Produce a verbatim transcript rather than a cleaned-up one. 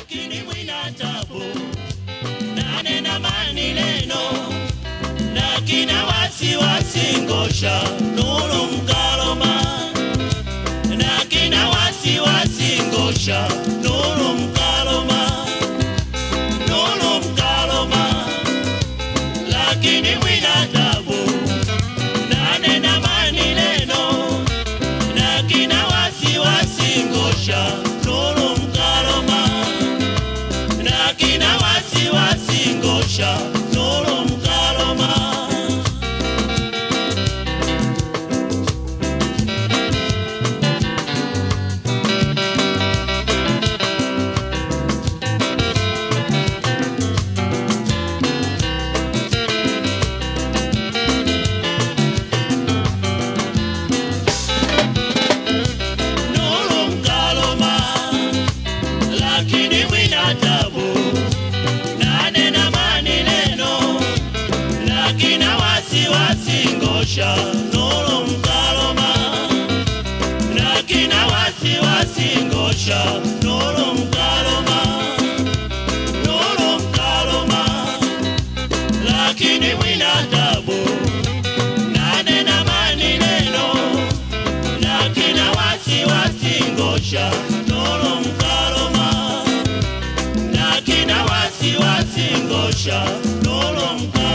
lakini mwina tabu, nanena manileno, lakini wasiwasi ngosha nuru mkaloma, lakini wasiwasi ngosha nuru mkaloma, nuru mkaloma, lakini mwina tabu, nanena manileno, lakini wasiwasi ngosha nuru mkaloma, lakini wasiwasi ngosha nuru mkaloma. Nuru mkaloma, lakini wasiwasi ngosha nuru mkaloma, nuru mkaloma, lakini mwina tabu, nanena manileno, lakini wasiwasi ngosha nuru mkaloma, lakini wasiwasi ngosha nuru mkaloma.